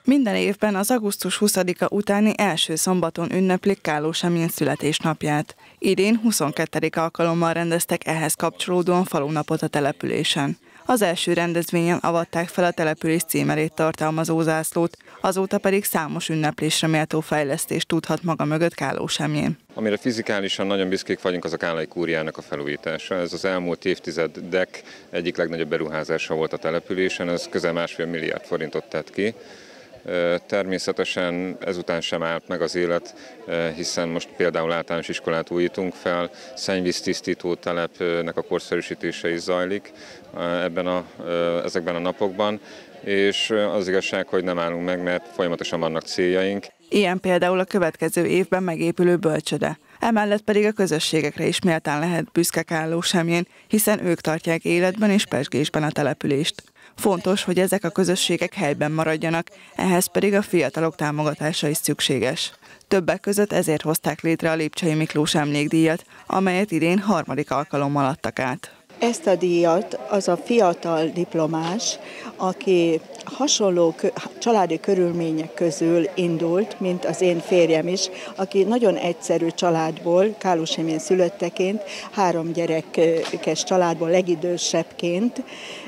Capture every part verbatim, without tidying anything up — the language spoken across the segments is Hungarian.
Minden évben az augusztus huszadika utáni első szombaton ünneplik Kálós Emil születésnapját. Idén huszonkettedik alkalommal rendeztek ehhez kapcsolódóan falunapot a településen. Az első rendezvényen avatták fel a település címerét tartalmazó zászlót, azóta pedig számos ünneplésre méltó fejlesztést tudhat maga mögött Kálós Emil. Amire fizikálisan nagyon büszkék vagyunk, az a Kállai kúriának a felújítása. Ez az elmúlt évtizedek egyik legnagyobb beruházása volt a településen, ez közel másfél milliárd forintot tett ki. Természetesen ezután sem állt meg az élet, hiszen most például általános iskolát újítunk fel, szennyvíztisztító telepnek a korszerűsítése is zajlik ebben a, ezekben a napokban, és az igazság, hogy nem állunk meg, mert folyamatosan vannak céljaink. Ilyen például a következő évben megépülő bölcsöde. Emellett pedig a közösségekre is méltán lehet büszke Kálós Emil, hiszen ők tartják életben és pezsgésben a települést. Fontos, hogy ezek a közösségek helyben maradjanak, ehhez pedig a fiatalok támogatása is szükséges. Többek között ezért hozták létre a Lépcsei Miklós emlékdíjat, amelyet idén harmadik alkalommal adtak át. Ezt a díjat az a fiatal diplomás, aki hasonló családi körülmények közül indult, mint az én férjem is, aki nagyon egyszerű családból, Kálós Emil szülötteként, három gyerekes családból legidősebbként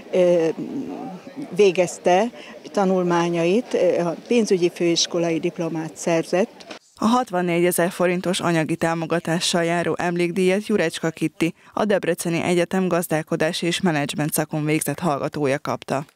végezte tanulmányait, a pénzügyi főiskolai diplomát szerzett. A hatvannégyezer forintos anyagi támogatással járó emlékdíjat Jurecska Kitti, a Debreceni Egyetem gazdálkodási és menedzsment szakon végzett hallgatója kapta.